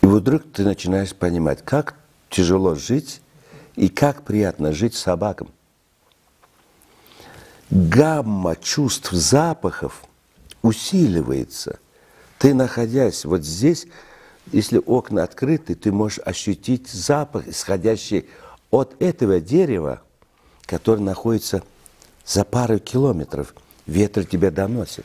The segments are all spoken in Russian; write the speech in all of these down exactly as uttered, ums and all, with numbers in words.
вот вдруг ты начинаешь понимать, как тяжело жить и как приятно жить собакам. Гамма чувств, запахов усиливается. Ты, находясь вот здесь, если окна открыты, ты можешь ощутить запах, исходящий от этого дерева, которое находится за пару километров. Ветер тебя доносит.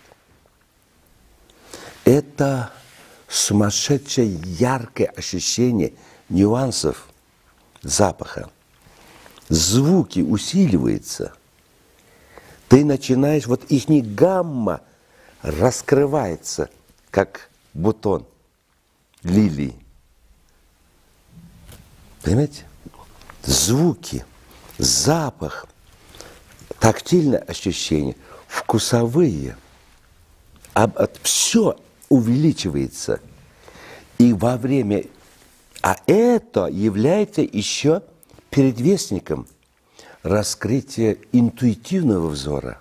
Это сумасшедшее яркое ощущение нюансов запаха. Звуки усиливаются. Ты начинаешь, вот их гамма раскрывается, как бутон лилии. Понимаете? Звуки, запах, тактильное ощущение, вкусовые. А, а, все увеличивается. И во время... А это является еще предвестником раскрытия интуитивного взора.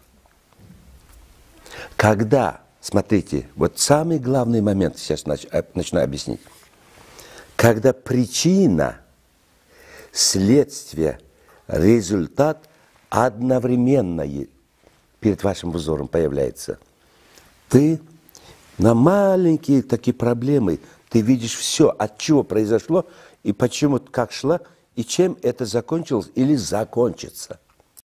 Когда, смотрите, вот самый главный момент, сейчас нач, начну объяснить. Когда причина, следствие, результат одновременно перед вашим взором появляется, ты на маленькие такие проблемы, ты видишь все, от чего произошло, и почему, как шло, и чем это закончилось или закончится.